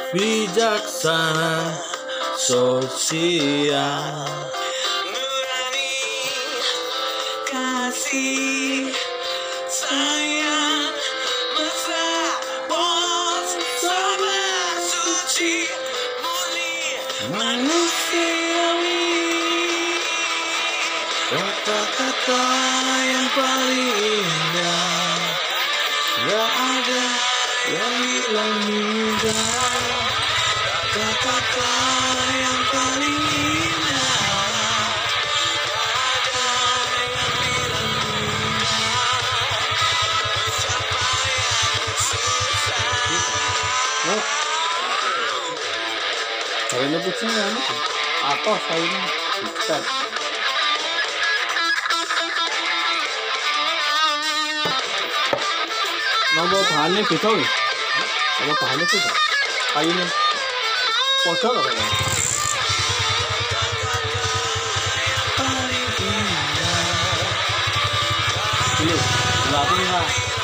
bijaksana sosial. Nurani kasih sayang mesra polos sama suci murni manusiawi. Kata-kata yang paling indah, gak ada yang bilang mudah. Kata-kata yang paling indah, gak ada yang bilang mudah. Pencapaian susah. Oh, saya nyebutnya apa? Atau saya bukan. Nama bahannya beda nih. Nama bahannya beda. Kayunya podo loh kayaknya. Paling indah. Ini, berarti lah.